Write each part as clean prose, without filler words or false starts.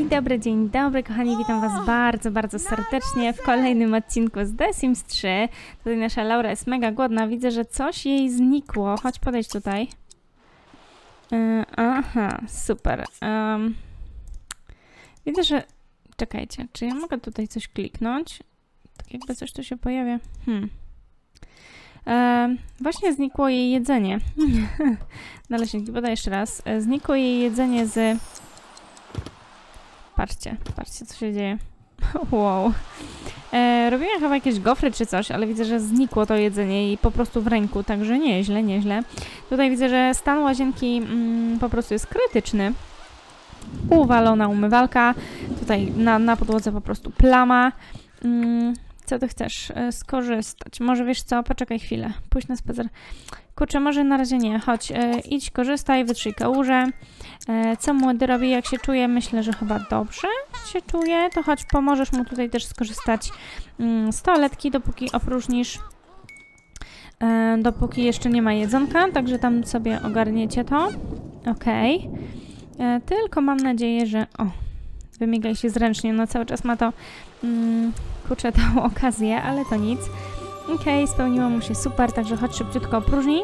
dzień dobry, kochani, witam was bardzo, bardzo serdecznie w kolejnym odcinku z The Sims 3. Tutaj nasza Laura jest mega głodna, widzę, że coś jej znikło. Chodź, podejdź tutaj. Aha, super. Widzę, że... Czekajcie, czy ja mogę tutaj coś kliknąć? Tak jakby coś tu się pojawia. Właśnie znikło jej jedzenie. Naleśniki, podaj jeszcze raz. Znikło jej jedzenie z... Patrzcie, patrzcie, co się dzieje. Wow. Robiłam chyba jakieś gofry czy coś, ale widzę, że znikło to jedzenie jej po prostu w ręku, także nieźle, nieźle. Tutaj widzę, że stan łazienki po prostu jest krytyczny. Uwalona umywalka. Tutaj na podłodze po prostu plama. Co ty chcesz skorzystać? Może wiesz co? Poczekaj chwilę. Pójdź na spacer. Kurczę, może na razie nie. Chodź, idź, korzystaj, wytrzyj kałużę. Co młody robi, jak się czuje? Myślę, że chyba dobrze się czuje. To chodź, pomożesz mu tutaj też skorzystać z toaletki, dopóki opróżnisz. Dopóki jeszcze nie ma jedzonka, także tam sobie ogarniecie to. Okej. Tylko mam nadzieję, że... O, wymigaj się zręcznie. No cały czas ma to... kurczę, tą okazję, ale to nic. Okej, spełniło mu się super, także chodź szybciutko opróżnij.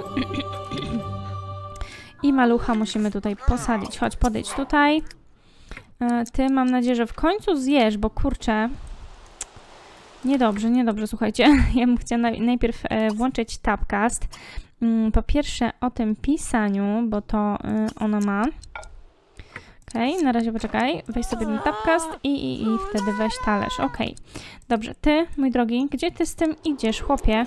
I malucha musimy tutaj posadzić. Chodź, podejdź tutaj. Ty, mam nadzieję, że w końcu zjesz, bo kurczę... Niedobrze, niedobrze, słuchajcie. Ja bym chciała najpierw włączyć Tabcast. Po pierwsze o tym pisaniu, bo to ona ma. Okej, na razie poczekaj. Weź sobie ten Tabcast i wtedy weź talerz. Okej. Dobrze, ty, mój drogi, gdzie ty z tym idziesz, chłopie?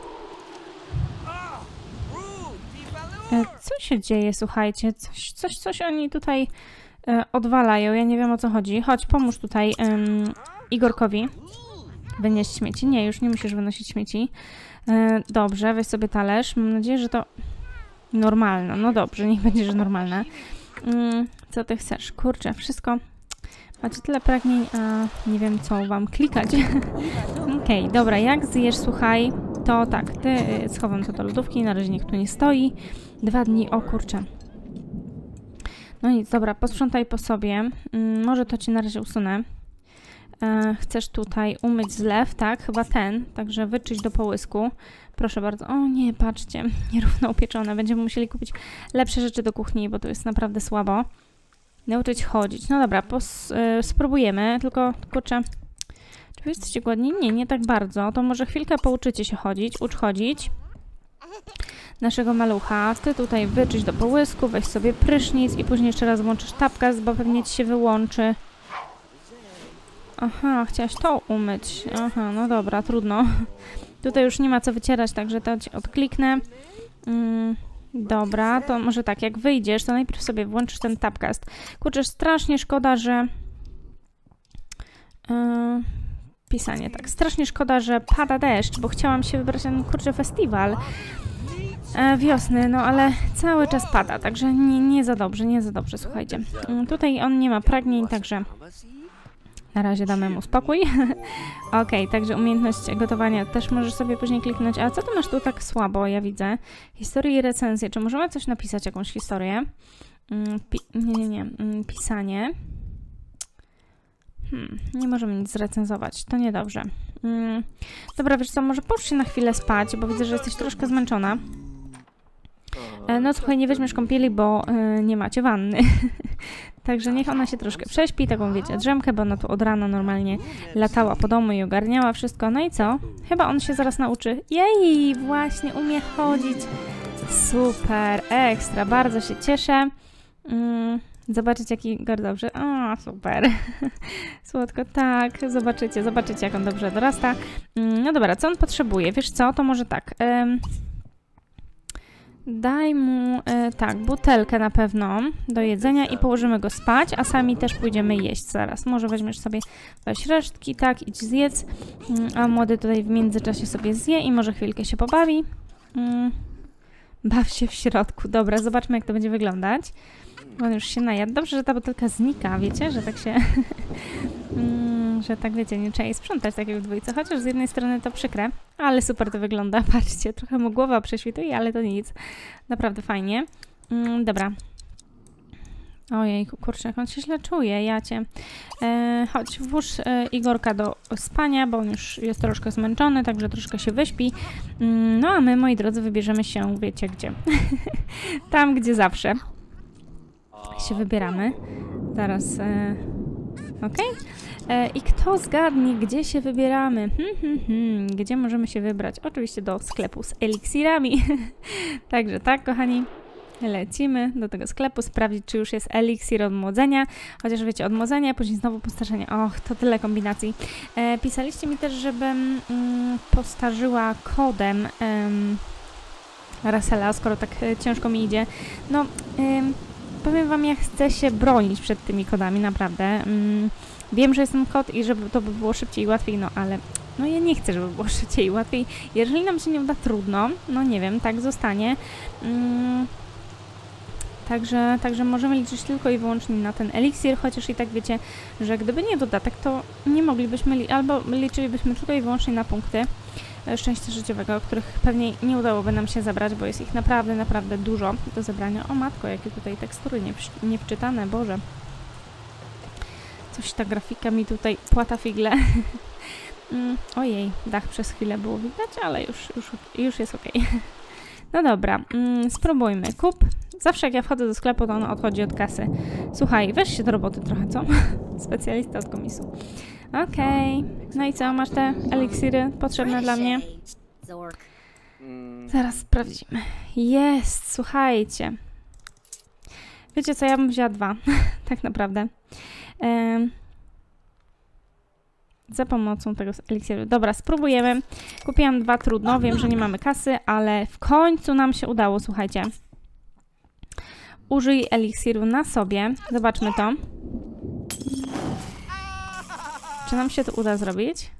Co się dzieje, słuchajcie? Coś oni tutaj odwalają. Ja nie wiem, o co chodzi. Chodź, pomóż tutaj Igorkowi wynieść śmieci. Nie, już nie musisz wynosić śmieci. Dobrze, weź sobie talerz. Mam nadzieję, że to normalne. No dobrze, niech będzie, że normalne. Co ty chcesz? Kurczę, wszystko... Macie tyle pragnień, a nie wiem, co wam klikać. Okej, dobra, jak zjesz, słuchaj, to tak, ty schowam to do lodówki, na razie niech tu nie stoi. 2 dni, o kurczę. No nic, dobra, posprzątaj po sobie. Może to ci na razie usunę. Chcesz tutaj umyć zlew, tak? Chyba ten, także wyczyść do połysku. Proszę bardzo. O nie, patrzcie, nierówno upieczone. Będziemy musieli kupić lepsze rzeczy do kuchni, bo to jest naprawdę słabo. Nauczyć chodzić. No dobra, spróbujemy, tylko kurczę, czy wy jesteście głodni? Nie, nie tak bardzo. To może chwilkę pouczycie się chodzić, ucz chodzić naszego malucha. Ty tutaj wyczyść do połysku, weź sobie prysznic i później jeszcze raz włączysz Tabcast, bo pewnie ci się wyłączy. Aha, chciałaś to umyć. Aha, no dobra, trudno. Tutaj już nie ma co wycierać, także to ci odkliknę. Dobra, to może tak, jak wyjdziesz, to najpierw sobie włączysz ten Tabcast. Kurczę, strasznie szkoda, że... pisanie, tak. Strasznie szkoda, że pada deszcz, bo chciałam się wybrać na ten, kurczę, festiwal wiosny, no ale cały czas pada, także nie za dobrze, nie za dobrze, słuchajcie. Tutaj on nie ma pragnień, także... Na razie damy mu spokój. Okej, także umiejętność gotowania też możesz sobie później kliknąć. A co ty masz tu tak słabo, ja widzę? Historie i recenzje. Czy możemy coś napisać, jakąś historię? Nie. Pisanie. Nie możemy nic zrecenzować. To niedobrze. Dobra, wiesz co, może połóż się na chwilę spać, bo widzę, że jesteś troszkę zmęczona. No słuchaj, nie weźmiesz kąpieli, bo nie macie wanny. Także niech ona się troszkę prześpi, taką wiecie, drzemkę, bo ona tu od rana normalnie latała po domu i ogarniała wszystko. No i co? Chyba on się zaraz nauczy. Jej, właśnie umie chodzić. Super, ekstra, bardzo się cieszę. Zobaczycie, jaki Igor dobrze. O, super. Słodko, tak. Zobaczycie, jak on dobrze dorasta. No dobra, co on potrzebuje? Wiesz co, to może tak... Daj mu, tak, butelkę na pewno do jedzenia i położymy go spać, a sami też pójdziemy jeść zaraz. Może weźmiesz sobie, weź resztki, tak, idź zjedz, a młody tutaj w międzyczasie sobie zje i może chwilkę się pobawi. Baw się w środku. Dobra, zobaczmy, jak to będzie wyglądać. On już się najadł. Dobrze, że ta butelka znika, wiecie, że tak się... że tak, wiecie, nie trzeba jej sprzątać tak jak w dwójce, chociaż z jednej strony to przykre, ale super to wygląda, patrzcie, trochę mu głowa prześwituje, ale to nic, naprawdę fajnie. Dobra. Ojejku, kurczę, jak on się źle czuje, jacie. Chodź, włóż Igorka do spania, bo on już jest troszkę zmęczony, także troszkę się wyśpi. No a my, moi drodzy, wybierzemy się, wiecie gdzie. Tam, gdzie zawsze się wybieramy. Zaraz, okej. I kto zgadnie, gdzie się wybieramy? Gdzie możemy się wybrać? Oczywiście do sklepu z eliksirami. Także tak, kochani. Lecimy do tego sklepu, sprawdzić, czy już jest eliksir odmłodzenia. Chociaż wiecie, odmłodzenie, później znowu postarzenie. Och, to tyle kombinacji. Pisaliście mi też, żebym postarzyła kodem Russella, skoro tak ciężko mi idzie. No, powiem wam, ja chcę się bronić przed tymi kodami, naprawdę. Wiem, że jest ten kod i żeby to by było szybciej i łatwiej, no ale no ja nie chcę, żeby było szybciej i łatwiej. Jeżeli nam się nie uda, trudno. No nie wiem, tak zostanie. Także możemy liczyć tylko i wyłącznie na ten eliksir, chociaż i tak wiecie, że gdyby nie dodatek, to nie moglibyśmy, albo liczylibyśmy tylko i wyłącznie na punkty szczęścia życiowego, których pewnie nie udałoby nam się zebrać, bo jest ich naprawdę, naprawdę dużo do zebrania. O matko, jakie tutaj tekstury niewczytane, Boże. Coś ta grafika mi tutaj płata figle. Ojej, dach przez chwilę było widać, ale już jest ok. No dobra, spróbujmy. Kup. Zawsze jak ja wchodzę do sklepu, to on odchodzi od kasy. Słuchaj, weź się do roboty trochę, co? Specjalista od komisu. Okej. No i co? Masz te eliksiry potrzebne dla mnie? Zaraz sprawdzimy. Jest, słuchajcie. Wiecie co, ja bym wzięła 2. Tak naprawdę. Za pomocą tego eliksiru. Dobra, spróbujemy. Kupiłam 2, trudno. Wiem, że nie mamy kasy, ale w końcu nam się udało, słuchajcie. Użyj eliksiru na sobie. Zobaczmy to. Czy nam się to uda zrobić?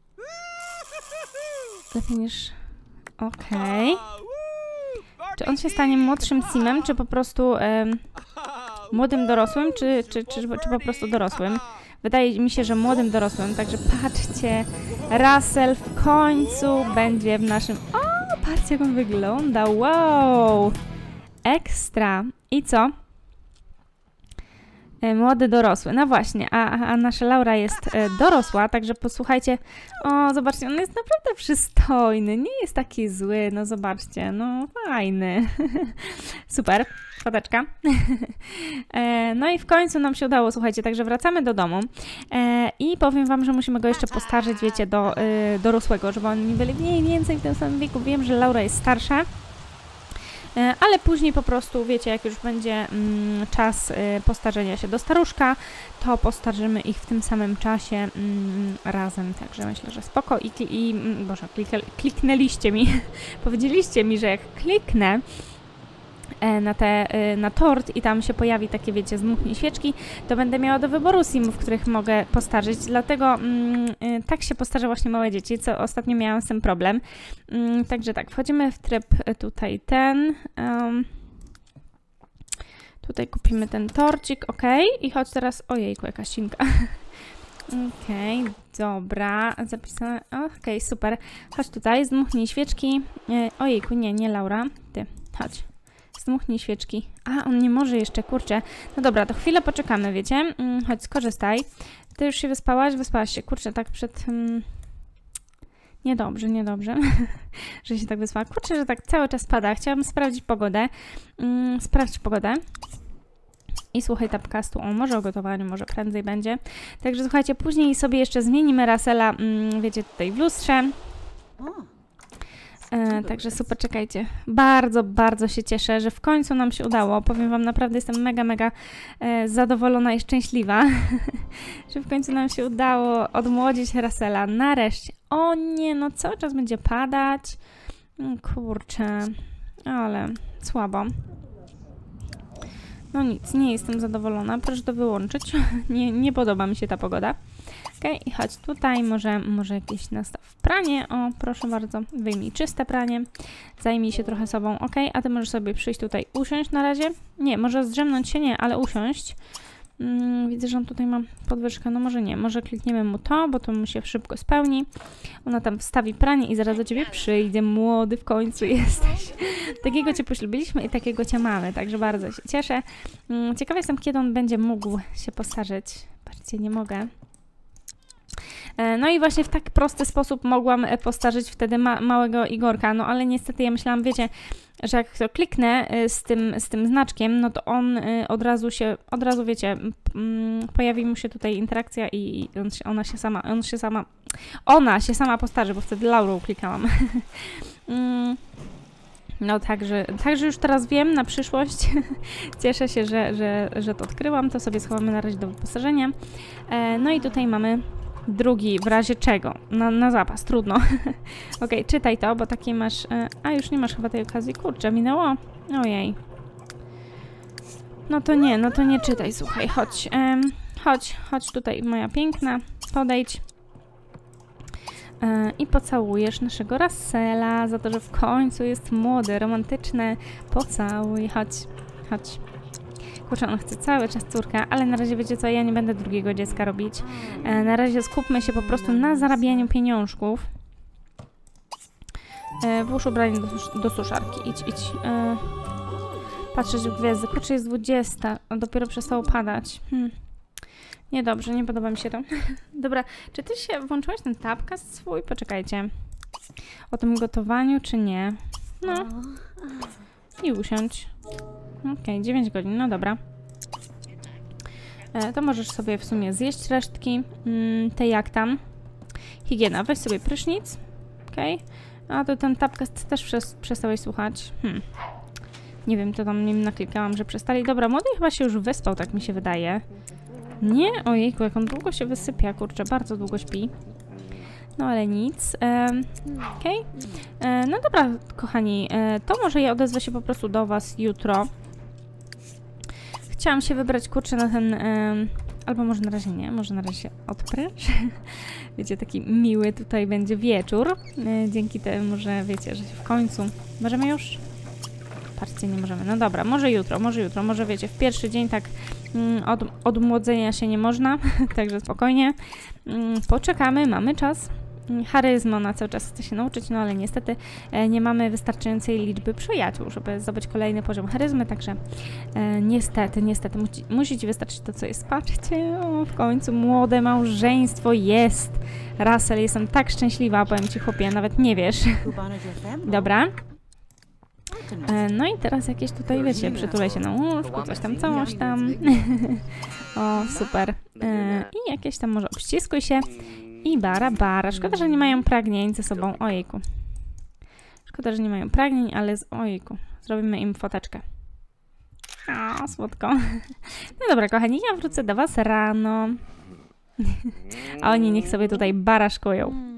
Lepiej niż... Okej. Czy on się stanie młodszym simem, czy po prostu młodym dorosłym, czy po prostu dorosłym? Wydaje mi się, że młodym dorosłym, także patrzcie, Russell w końcu będzie w naszym... O, patrzcie jak on wygląda, wow! Ekstra. I co? Młody dorosły. No właśnie, a nasza Laura jest dorosła, także posłuchajcie. O, zobaczcie, on jest naprawdę przystojny, nie jest taki zły, no zobaczcie, no fajny. Super, foteczka. No i w końcu nam się udało, słuchajcie, także wracamy do domu i powiem wam, że musimy go jeszcze postarzyć, wiecie, do dorosłego, żeby oni byli mniej więcej w tym samym wieku. Wiem, że Laura jest starsza, ale później po prostu, wiecie, jak już będzie czas postarzenia się do staruszka, to postarzymy ich w tym samym czasie razem. Także myślę, że spoko. Boże, kliknęliście mi, powiedzieliście mi, że jak kliknę na tort i tam się pojawi takie, wiecie, zdmuchnij świeczki, to będę miała do wyboru simów, których mogę postarzyć, dlatego tak się postarza właśnie małe dzieci, co ostatnio miałam z tym problem. Także tak, wchodzimy w tryb tutaj tutaj kupimy ten torcik, ok, i chodź teraz, ojejku, jaka ścinka. Okej, dobra, zapisane, okej, super, chodź tutaj, zdmuchnij świeczki, ojejku, nie Laura, ty, chodź. Zdmuchnij świeczki. A, on nie może jeszcze, kurczę. No dobra, to chwilę poczekamy, wiecie? Chodź, skorzystaj. Ty już się wyspałaś? Wyspałaś się, kurczę, tak przed... Niedobrze, że się tak wyspała. Kurczę, że tak cały czas pada. Chciałabym sprawdzić pogodę. Sprawdź pogodę. I słuchaj tapcastu. O, może o gotowaniu, może prędzej będzie. Także słuchajcie, później sobie jeszcze zmienimy Russella, wiecie, tutaj w lustrze. Także super, czekajcie. Bardzo, bardzo się cieszę, że w końcu nam się udało. Powiem wam, naprawdę jestem mega, mega zadowolona i szczęśliwa, że w końcu nam się udało odmłodzić Russella. Nareszcie. O nie, no cały czas będzie padać. Kurczę, ale słabo. No nic, nie jestem zadowolona. Proszę to wyłączyć. Nie podoba mi się ta pogoda. Okej, i chodź tutaj, może jakiś nastaw pranie. O, proszę bardzo, wyjmij czyste pranie. Zajmij się trochę sobą. Okej, a ty możesz sobie przyjść tutaj usiąść na razie. Nie, może zdrzemnąć się nie, ale usiąść. Widzę, że on tutaj ma podwyżkę. No może nie, może klikniemy mu to, bo to mu się szybko spełni. Ona tam wstawi pranie i zaraz do ciebie przyjdzie. Młody, w końcu jesteś. Takiego cię poślubiliśmy i takiego cię mamy, także bardzo się cieszę. Ciekawa jestem, kiedy on będzie mógł się postarzeć. Patrzcie, nie mogę. No i właśnie w tak prosty sposób mogłam postarzyć wtedy małego Igorka, no ale niestety ja myślałam, wiecie, że jak to kliknę z tym znaczkiem, no to on od razu wiecie, pojawi mu się tutaj interakcja i ona się sama postarzy, bo wtedy Laurą klikałam. No także już teraz wiem na przyszłość. Cieszę się, że to odkryłam. To sobie schowamy na razie do wyposażenia. No i tutaj mamy drugi, w razie czego. Na zapas, trudno. Okej, czytaj to, bo takie masz... A, już nie masz chyba tej okazji. Kurczę, minęło? Ojej. No to nie czytaj, słuchaj. Chodź tutaj, moja piękna. Podejdź. I pocałujesz naszego Russella za to, że w końcu jest młody, romantyczny. Pocałuj, chodź. Kurczę, on chce cały czas córkę, ale na razie wiecie co, ja nie będę drugiego dziecka robić. Na razie skupmy się po prostu na zarabianiu pieniążków. Włóż ubranie do suszarki, idź. Patrzeć w gwiazdy. Kurczę, jest 20, a dopiero przestało padać. Niedobrze, nie podoba mi się to. Dobra, czy ty się włączyłaś ten tabcast swój? Poczekajcie. O tym gotowaniu, czy nie? No. I usiądź. Okej, 9 godzin, no dobra. To możesz sobie w sumie zjeść resztki. Te jak tam? Higiena, weź sobie prysznic. Okej. A to ten tabcast też przestałeś słuchać. Nie wiem, to tam nim naklikałam, że przestali. Dobra, młody chyba się już wyspał, tak mi się wydaje. Nie? Ojejku, jak on długo się wysypia, kurczę, bardzo długo śpi. No ale nic. Okej. No dobra, kochani, to może ja odezwę się po prostu do was jutro. Chciałam się wybrać, kurczę, na ten... albo może na razie nie, może na razie się odpręż. Wiecie, taki miły tutaj będzie wieczór. Dzięki temu, że wiecie, że się w końcu... Możemy już? Patrzcie, nie możemy. No dobra, może jutro, może wiecie, w pierwszy dzień tak od młodzenia się nie można, także spokojnie. Poczekamy, mamy czas. Charyzmy ona cały czas chce się nauczyć, no ale niestety nie mamy wystarczającej liczby przyjaciół, żeby zdobyć kolejny poziom charyzmy, także niestety musi ci wystarczyć to, co jest. Patrzcie, w końcu młode małżeństwo jest. Russell, jestem tak szczęśliwa, powiem ci, chłopie, nawet nie wiesz. Dobra. No i teraz jakieś tutaj, wiecie, przytulaj się na łóżku, coś tam. O, super. I jakieś tam może obściskuj się. I bara. Szkoda, że nie mają pragnień ze sobą. Ojejku. Szkoda, że nie mają pragnień, ale ojejku. Zrobimy im foteczkę. O, słodko. No dobra, kochani, ja wrócę do was rano. A oni niech sobie tutaj baraszkują.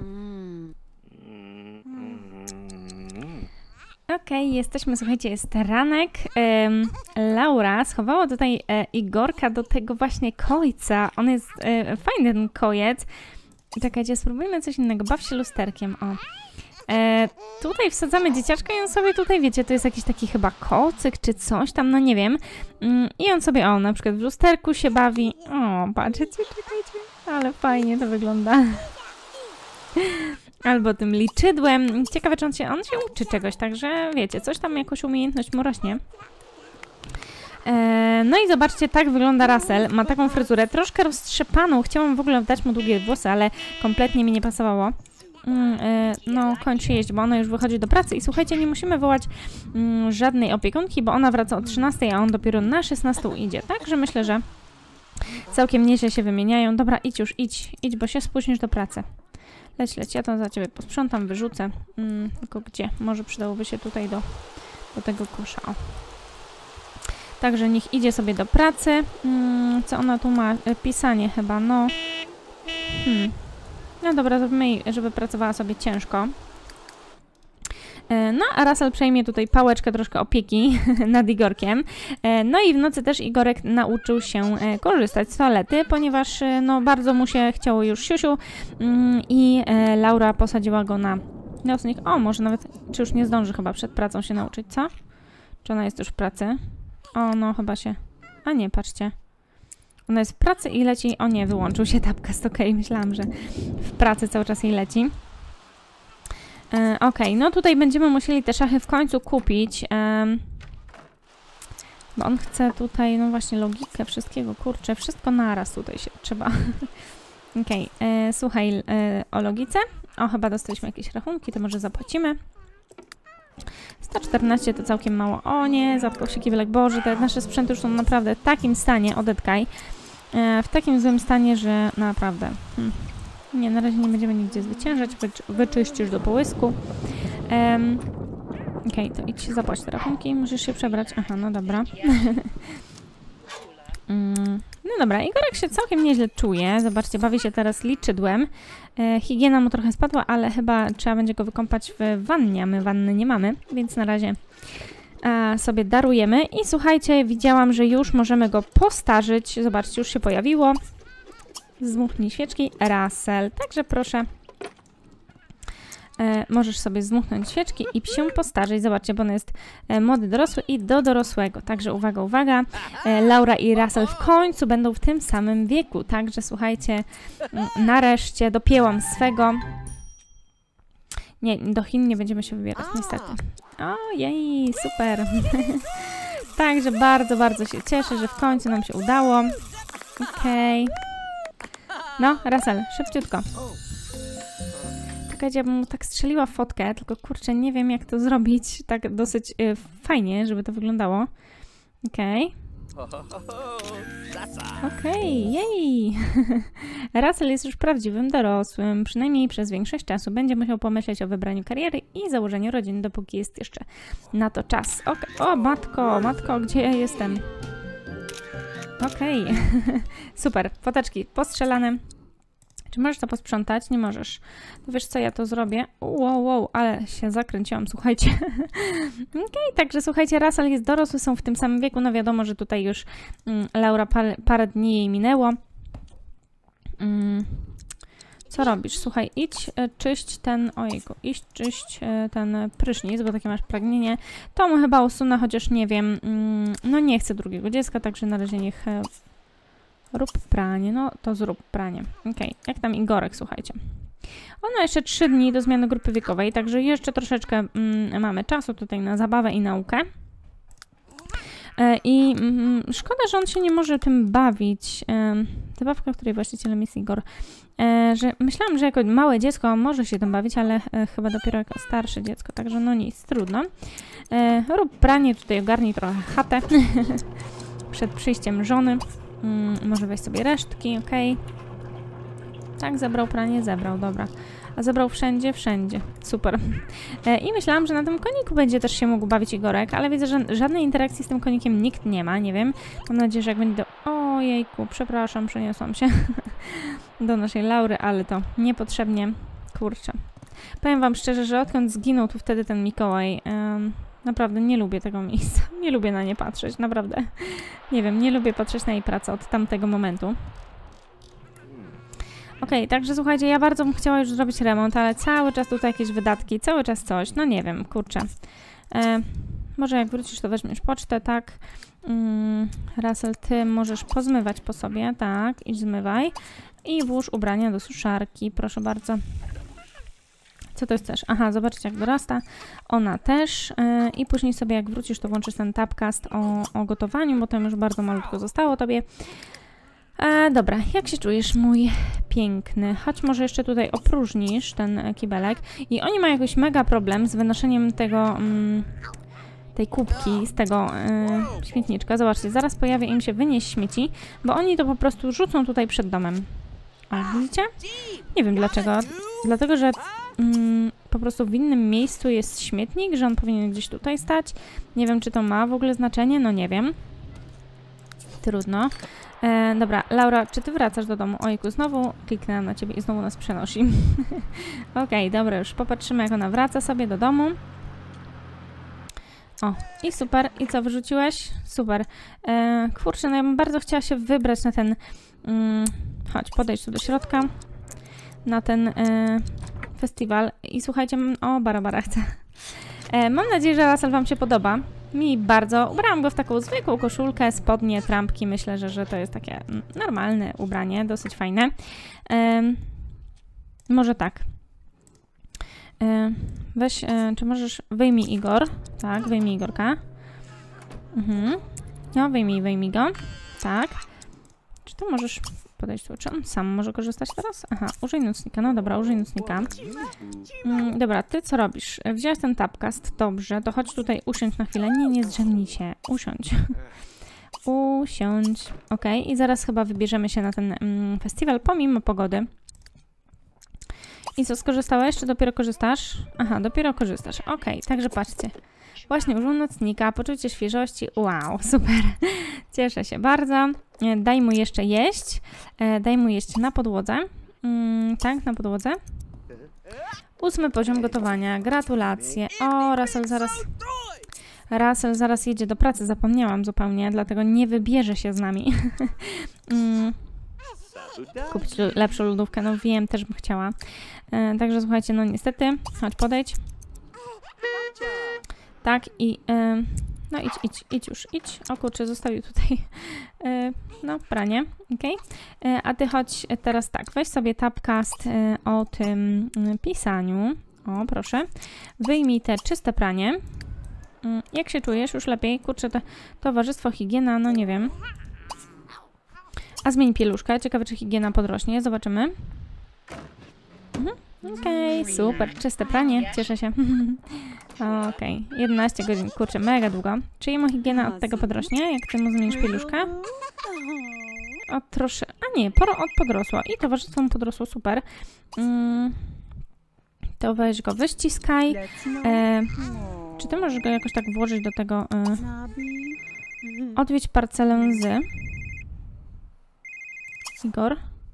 Okej, jesteśmy, słuchajcie, jest ranek. Laura schowała tutaj Igorka do tego właśnie kojca. On jest fajny, ten kojec. Czekajcie, spróbujmy coś innego. Baw się lusterkiem, o. Tutaj wsadzamy dzieciaczka i on sobie tutaj, wiecie, to jest jakiś taki chyba kocyk czy coś tam, no nie wiem. I on sobie, o, na przykład w lusterku się bawi. O, patrzcie, czekajcie, ale fajnie to wygląda. Albo tym liczydłem. Ciekawe, czy on się uczy czegoś, także wiecie, coś tam, jakąś umiejętność mu rośnie. No i zobaczcie, tak wygląda Russell. Ma taką fryzurę, troszkę roztrzepaną. Chciałam w ogóle dać mu długie włosy, ale kompletnie mi nie pasowało. No, kończy jeść, bo ona już wychodzi do pracy. I słuchajcie, nie musimy wołać żadnej opiekunki, bo ona wraca o 13, a on dopiero na 16 idzie. Także myślę, że całkiem nieźle się wymieniają. Dobra, idź już, idź, bo się spóźnisz do pracy. Leć, ja to za ciebie posprzątam, wyrzucę. Tylko gdzie? Może przydałoby się tutaj do tego kosza. O. Także niech idzie sobie do pracy. Co ona tu ma? Pisanie chyba, no. No dobra, zrobimy jej, żeby pracowała sobie ciężko. No, a Russell przejmie tutaj pałeczkę troszkę opieki nad Igorkiem. No i w nocy też Igorek nauczył się korzystać z toalety, ponieważ no bardzo mu się chciało już siusiu i Laura posadziła go na nocnik. O, może nawet, czy już nie zdąży chyba przed pracą się nauczyć, co? Czy ona jest już w pracy? O, no chyba się... A nie, patrzcie. Ona jest w pracy i leci... O nie, wyłączył się Tapcast, okej, myślałam, że w pracy cały czas jej leci. Okej, no tutaj będziemy musieli te szachy w końcu kupić. Bo on chce tutaj, no właśnie, logikę wszystkiego, kurczę, wszystko naraz tutaj się trzeba. Okej, słuchaj, o logice. O, chyba dostaliśmy jakieś rachunki, to może zapłacimy. 114 to całkiem mało. O nie, zatkał się kibelek. Boże, te nasze sprzęty już są naprawdę w takim stanie, odetkaj. W takim złym stanie, że naprawdę... Nie, na razie nie będziemy nigdzie zwyciężać. Wyczyścisz do połysku. Okej, to idź zapłać te rachunki. Musisz się przebrać. Aha, no dobra. No dobra, Igorek się całkiem nieźle czuje. Zobaczcie, bawi się teraz liczydłem. Higiena mu trochę spadła, ale chyba trzeba będzie go wykąpać w wannie, a my wanny nie mamy, więc na razie sobie darujemy. I słuchajcie, widziałam, że już możemy go postarzyć. Zobaczcie, już się pojawiło. Zdmuchnij świeczki. Russell, także proszę. Możesz sobie zdmuchnąć świeczki i się postarzyć. Zobaczcie, bo on jest młody, dorosły i do dorosłego. Także uwaga, uwaga. Laura i Russell w końcu będą w tym samym wieku. Także słuchajcie, nareszcie dopięłam swego. Nie, do Chin nie będziemy się wybierać, niestety. Ojej, super. Także bardzo, bardzo się cieszę, że w końcu nam się udało. Okej. No, Russell, szybciutko. Ja bym mu tak strzeliła fotkę, tylko kurczę, nie wiem jak to zrobić tak dosyć fajnie, żeby to wyglądało. Okej. Okej, jej! Russell jest już prawdziwym dorosłym, przynajmniej przez większość czasu będzie musiał pomyśleć o wybraniu kariery i założeniu rodziny, dopóki jest jeszcze na to czas. O, matko, gdzie ja jestem? Okej. Super, foteczki postrzelane. Czy możesz to posprzątać? Nie możesz. To wiesz co, ja to zrobię. Wow, ale się zakręciłam, słuchajcie. Okej, także słuchajcie, Russell jest dorosły, są w tym samym wieku. No wiadomo, że tutaj już Laura parę dni jej minęło. Co robisz? Słuchaj, idź czyść ten... Ojejku, czyść ten prysznic, bo takie masz pragnienie. To mu chyba usunę, chociaż nie wiem. No nie chcę drugiego dziecka, także na razie niech... Rób pranie, no to zrób pranie. Okej, jak tam Igorek, słuchajcie. Ono jeszcze 3 dni do zmiany grupy wiekowej, także jeszcze troszeczkę mamy czasu tutaj na zabawę i naukę. I szkoda, że on się nie może tym bawić. Zabawka, której właścicielem jest Igor. Że myślałam, że jako małe dziecko może się tym bawić, ale chyba dopiero jako starsze dziecko, także no nic, trudno. Rób pranie, tutaj ogarnij trochę chatę przed przyjściem żony. Może weź sobie resztki, okej. Tak, zebrał pranie, zebrał, dobra. A zebrał wszędzie? Wszędzie. Super. I myślałam, że na tym koniku będzie też się mógł bawić Igorek, ale widzę, że żadnej interakcji z tym konikiem nikt nie ma, nie wiem. Mam nadzieję, że jak będzie do... Ojejku, przepraszam, przeniosłam się do naszej Laury, ale to niepotrzebnie. Kurczę. Powiem wam szczerze, że odkąd zginął tu wtedy ten Mikołaj... Naprawdę nie lubię tego miejsca. Nie lubię na nie patrzeć, naprawdę. Nie wiem, nie lubię patrzeć na jej pracę od tamtego momentu. Okej, także słuchajcie, ja bardzo bym chciała już zrobić remont, ale cały czas tutaj jakieś wydatki, cały czas coś. No nie wiem, kurczę. Może jak wrócisz, to weźmiesz pocztę, tak? Russell, ty możesz pozmywać po sobie, tak? Idź zmywaj. I włóż ubrania do suszarki, proszę bardzo. Co to jest też? Aha, zobaczcie jak dorasta. Ona też. I później sobie jak wrócisz, to włączysz ten Tapcast o gotowaniu, bo tam już bardzo malutko zostało tobie. Dobra, jak się czujesz, mój piękny? Chodź może jeszcze tutaj opróżnisz ten kibelek. I oni mają jakiś mega problem z wynoszeniem tego... tej kubki z tego śmietniczka. Zobaczcie, zaraz pojawia im się wynieść śmieci, bo oni to po prostu rzucą tutaj przed domem. O, widzicie? Nie wiem dlaczego. Dlatego, że po prostu w innym miejscu jest śmietnik, że on powinien gdzieś tutaj stać. Nie wiem, czy to ma w ogóle znaczenie, no nie wiem. Trudno. Dobra, Laura, czy ty wracasz do domu? Ojku, znowu kliknęłam na ciebie i znowu nas przenosi. Okej, dobra, już popatrzymy, jak ona wraca sobie do domu. O, i super. I co, wyrzuciłeś? Super. Kurczę, no ja bym bardzo chciała się wybrać na ten... chodź, podejdź tu do środka. Na ten festiwal. I słuchajcie, o, Barbara chce. Mam nadzieję, że Russell wam się podoba. Mi bardzo. Ubrałam go w taką zwykłą koszulkę, spodnie, trampki. Myślę, że to jest takie normalne ubranie, dosyć fajne. Może tak. Weź, czy możesz... Wyjmij Igor. Tak, wyjmij Igorka. No, wyjmij go. Tak. Czy to możesz podejść tu? Czy on sam może korzystać teraz? Aha, użyj nocnika. No dobra, użyj nocnika. Dobra, ty co robisz? Wziąłeś ten tapcast. Dobrze, to chodź tutaj usiądź na chwilę. Nie zdrzemnij się. Usiądź. Usiądź. Okej, i zaraz chyba wybierzemy się na ten festiwal pomimo pogody. I co, skorzystałeś? Czy dopiero korzystasz? Aha, dopiero korzystasz. Okej, także patrzcie. Właśnie użył nocnika, poczucie świeżości. Wow, super. Cieszę się bardzo. Daj mu jeszcze jeść. Daj mu jeść na podłodze. Tak, na podłodze. 8 poziom gotowania. Gratulacje. O, Russell zaraz jedzie do pracy. Zapomniałam zupełnie, dlatego nie wybierze się z nami. Kupić lepszą lodówkę. No wiem, też bym chciała. Także słuchajcie, no niestety. Chodź, podejdź. Tak i... no idź już, idź. O kurczę, zostawił tutaj no pranie, okej. A ty chodź teraz tak, weź sobie tapcast o tym pisaniu. O, proszę. Wyjmij te czyste pranie. Jak się czujesz? Już lepiej? Kurczę, to towarzystwo, higiena, no nie wiem. A zmień pieluszkę. Ciekawe, czy higiena podrośnie. Zobaczymy. Okej, super. Czyste pranie. Cieszę się. Okej, 11 godzin. Kurczę, mega długo. Czy jemu higiena od tego podrośnie? Jak ty mu zmienisz pieluszkę? O, trosze... A nie, podrosło. I towarzystwo mu podrosło. Super. To weź go, wyściskaj. Czy ty możesz go jakoś tak włożyć do tego... Odwiedź parcelę z... Igor.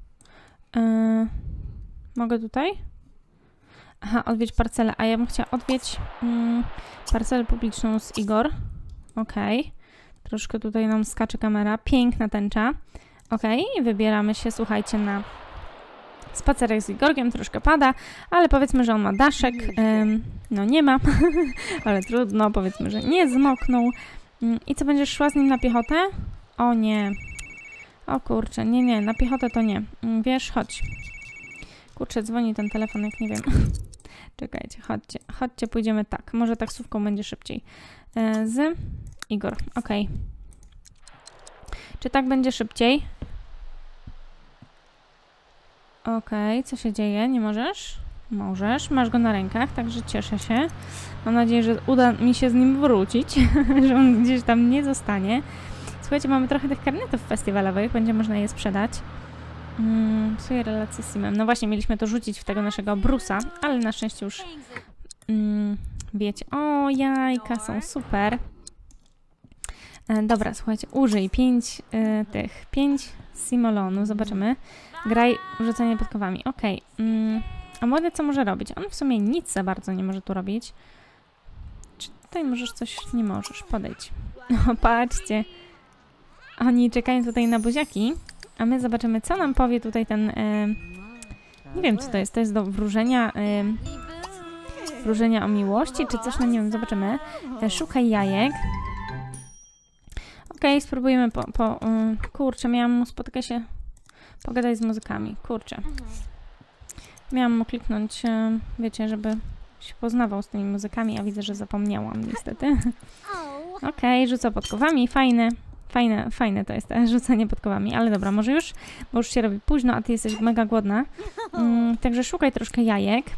Mogę tutaj? Aha, odwiedź parcelę. A ja bym chciała odwiedź parcelę publiczną z Igor. Okej. Troszkę tutaj nam skacze kamera. Piękna tęcza. Okej. I wybieramy się, słuchajcie, na spacerek z Igorkiem. Troszkę pada, ale powiedzmy, że on ma daszek. No nie ma, ale trudno. Powiedzmy, że nie zmoknął. I co, będziesz szła z nim na piechotę? O nie. O kurczę, nie, na piechotę to nie. Wiesz, chodź. Kurczę, dzwoni ten telefon, jak nie wiem. Czekajcie, chodźcie, pójdziemy tak. Może taksówką będzie szybciej. Z Igor, okej. Czy tak będzie szybciej? Okej, co się dzieje? Nie możesz? Możesz, masz go na rękach, także cieszę się. Mam nadzieję, że uda mi się z nim wrócić, że on gdzieś tam nie zostanie. Słuchajcie, mamy trochę tych karnetów festiwalowych, będzie można je sprzedać. Psuję relację z Simem. No właśnie, mieliśmy to rzucić w tego naszego Bruce'a, ale na szczęście już wiecie. O, jajka są super. Dobra, słuchajcie, użyj 5 simolonów, zobaczymy. Graj rzucanie podkowami. Okej. A młody co może robić? On w sumie nic za bardzo nie może tu robić. Czy tutaj możesz coś? Nie możesz. Podejdź. O, patrzcie. Oni czekają tutaj na buziaki, a my zobaczymy, co nam powie tutaj ten... nie wiem, co to jest. To jest do wróżenia... wróżenia o miłości, czy coś? No nie wiem, zobaczymy. Szukaj jajek. Okej, spróbujemy kurczę, miałam mu spotykać się... Pogadaj z muzykami. Kurczę. Miałam mu kliknąć, wiecie, żeby się poznawał z tymi muzykami, a widzę, że zapomniałam niestety. Okej, rzucę podkowami. Fajne to jest rzucenie podkowami, ale dobra, może już, bo już się robi późno, a ty jesteś mega głodna. Także szukaj troszkę jajek.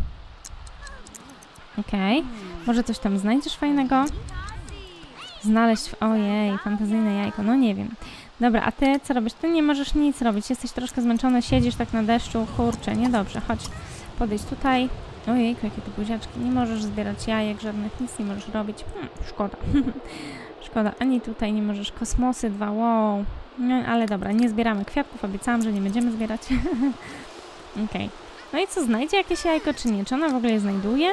Okej. Może coś tam znajdziesz fajnego? Znaleźć... Ojej, fantazyjne jajko, no nie wiem. Dobra, a ty co robisz? Ty nie możesz nic robić, jesteś troszkę zmęczony, siedzisz tak na deszczu, kurczę, niedobrze, chodź, podejdź tutaj. Ojej, jakie to buziaczki, nie możesz zbierać jajek, żadnych, nic nie możesz robić, szkoda. Szkoda, ani tutaj nie możesz, kosmosy 2, wow. No, ale dobra, nie zbieramy kwiatków, obiecałam, że nie będziemy zbierać. Okej. No i co, znajdzie jakieś jajko, czy nie? Czy ona w ogóle je znajduje?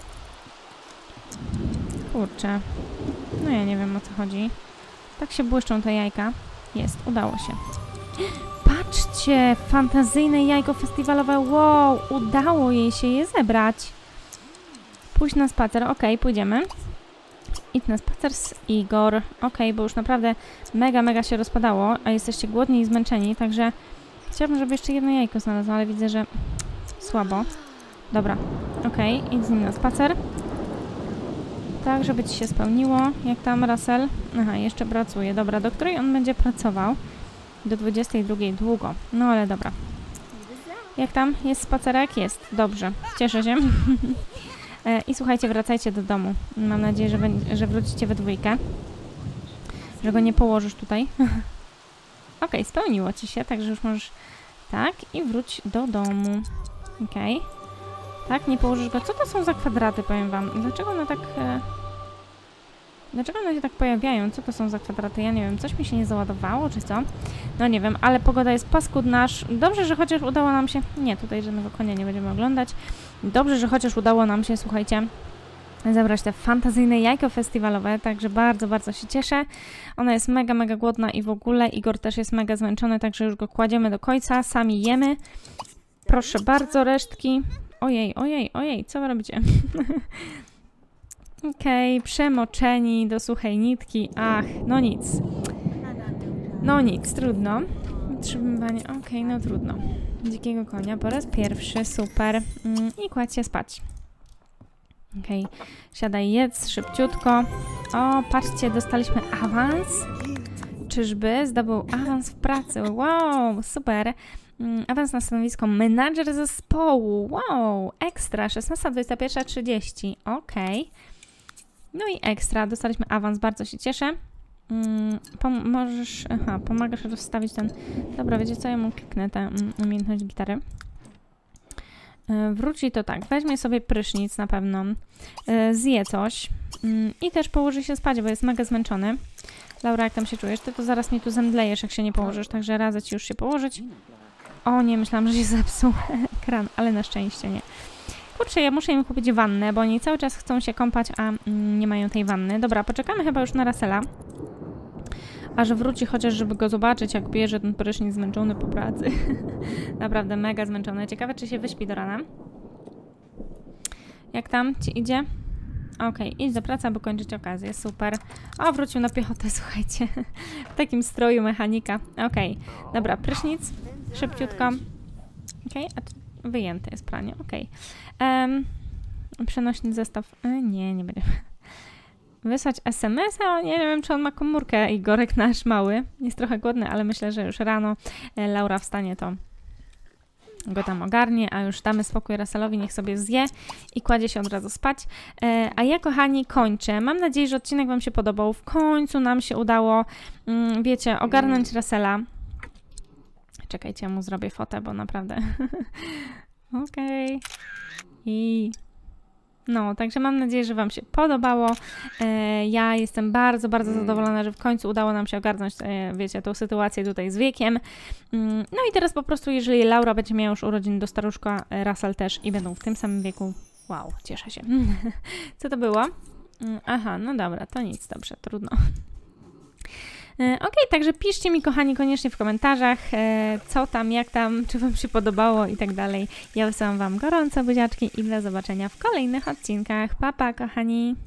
Kurczę. No ja nie wiem, o co chodzi. Tak się błyszczą te jajka. Jest, udało się. Patrzcie, fantazyjne jajko festiwalowe. Wow, udało jej się je zebrać. Pójść na spacer, okej, pójdziemy. idź na spacer z Igor. Okej, bo już naprawdę mega się rozpadało, a jesteście głodni i zmęczeni, także chciałabym, żeby jeszcze jedno jajko znalazło, ale widzę, że słabo. Dobra, okej, idź z nim na spacer. Tak, żeby ci się spełniło. Jak tam, Russell? Aha, jeszcze pracuje. Dobra, do której on będzie pracował? Do 22 długo. No ale dobra. Jak tam? Jest spacerek? Jest. Dobrze. Cieszę się. I słuchajcie, wracajcie do domu. Mam nadzieję, że wrócicie we dwójkę. Że go nie położysz tutaj. Okej, spełniło ci się, także już możesz... Tak, i wróć do domu. Okej. Tak, nie położysz go. Co to są za kwadraty, powiem wam? Dlaczego one tak... Dlaczego one się tak pojawiają? Co to są za kwadraty? Ja nie wiem. Coś mi się nie załadowało, czy co? No nie wiem, ale pogoda jest paskudna. Dobrze, że chociaż udało nam się... Nie, tutaj żadnego konia nie będziemy oglądać. Dobrze, że chociaż udało nam się, słuchajcie, zebrać te fantazyjne jajko festiwalowe, także bardzo się cieszę. Ona jest mega głodna i w ogóle Igor też jest mega zmęczony, także już go kładziemy do końca, sami jemy. Proszę bardzo, resztki. Ojej, co wy robicie? Okej, przemoczeni do suchej nitki. Ach, no nic. No nic, trudno. Utrzymywanie, okej, no trudno. Dzikiego konia po raz pierwszy, super. I kładź się spać. Okej, siadaj, jedz szybciutko. O, patrzcie, dostaliśmy awans. Czyżby zdobył awans w pracy? Wow, super. Awans na stanowisko menadżer zespołu. Wow, ekstra, 16:21:30. Okej. No i ekstra, dostaliśmy awans, bardzo się cieszę. Pomagasz rozstawić ten... Dobra, wiecie co, ja mu kliknę tę umiejętność gitary. Wróci to tak, weźmie sobie prysznic na pewno, zje coś i też położy się spać, bo jest mega zmęczony. Laura, jak tam się czujesz? Ty to zaraz mi tu zemdlejesz, jak się nie położysz, także radzę ci już się położyć. O nie, myślałam, że się zepsuł ekran, ale na szczęście nie. Kurczę, ja muszę im kupić wannę, bo oni cały czas chcą się kąpać, a nie mają tej wanny. Dobra, poczekamy chyba już na Russella. Aż wróci chociaż, żeby go zobaczyć, jak bierze ten prysznic zmęczony po pracy. Naprawdę mega zmęczony. Ciekawe, czy się wyśpi do rana. Jak tam ci idzie? Okej, idź do pracy, aby kończyć okazję. Super. O, wrócił na piechotę, słuchajcie. W takim stroju mechanika. Okej, dobra, prysznic. Szybciutko. Okej, a wyjęte jest pranie. Okej. Przenośny zestaw. Nie będziemy. Wysłać SMS-a? Nie wiem, czy on ma komórkę. Igorek nasz mały. Jest trochę głodny, ale myślę, że już rano Laura wstanie, to go tam ogarnie, a już damy spokój Russellowi, niech sobie zje i kładzie się od razu spać. A ja, kochani, kończę. Mam nadzieję, że odcinek wam się podobał. W końcu nam się udało, wiecie, ogarnąć Russella. Czekajcie, ja mu zrobię fotę, bo naprawdę... Okej. I... No, także mam nadzieję, że wam się podobało. Ja jestem bardzo zadowolona, że w końcu udało nam się ogarnąć, wiecie, tą sytuację tutaj z wiekiem. No i teraz po prostu, jeżeli Laura będzie miała już urodziny do staruszka, Russell też i będą w tym samym wieku. Wow, cieszę się. Co to było? Aha, no dobra, to nic, dobrze, trudno. Okej, także piszcie mi, kochani, koniecznie w komentarzach, co tam, jak tam, czy wam się podobało i tak dalej. Ja wysyłam wam gorąco buziaczki i do zobaczenia w kolejnych odcinkach. Pa, pa, kochani!